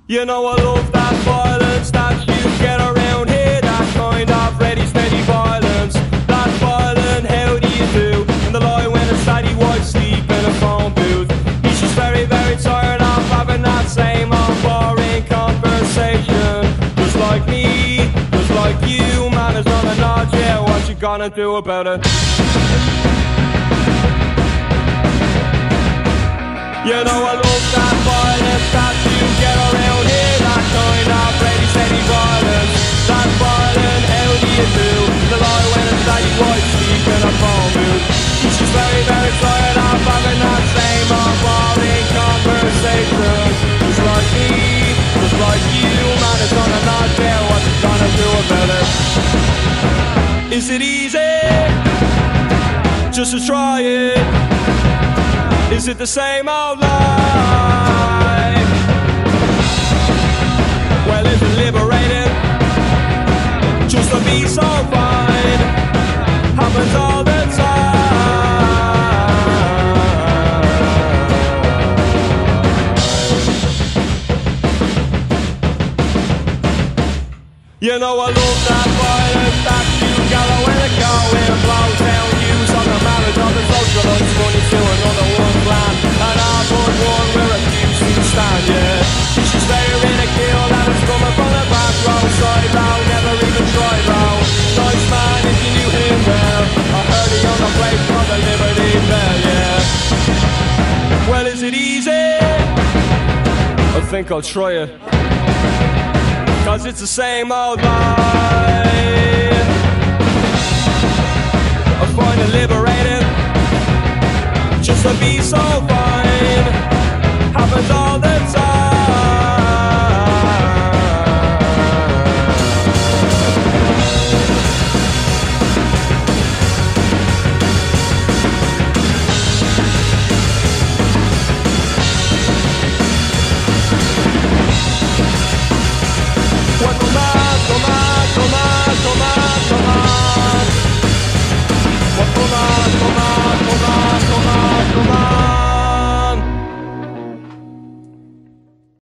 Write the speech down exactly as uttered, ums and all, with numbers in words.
You know I love that violence that you get around here, that kind of ready, steady violence. That violent, how do you do? And the lie when a saddy wife sleep in a phone booth. He's just very, very tired of having that same old boring conversation. Just like me, just like you, man is on a nod, yeah, what you gonna do about it? You know I love that violence that you get around here, that kind of ready, steady violence. That violent, how do you do? The lie when a saddy wife sleep in a phone booth. He's just very, very tired of having that same old boring conversation. Just like me, just like you, man, it's on a nod there, what you gonna do about it? Is it easy? Just to try it. Is it the same old life? Well, is it liberating? Just to be so fine. Happens all the time. You know I love that violence that you gather when it go in blows down use on the marriage of the social life, running to another one plan. And I put one we refuse to stand, yeah. It's just very ridicule that it's coming from the back row, side row, never even tried row. Nice man if you knew him well. I heard he on the place from the Liberty Bell, yeah. Well, is it easy? I think I'll try it, cause it's the same old life. I find it liberating just to be so fine. Happens all the time.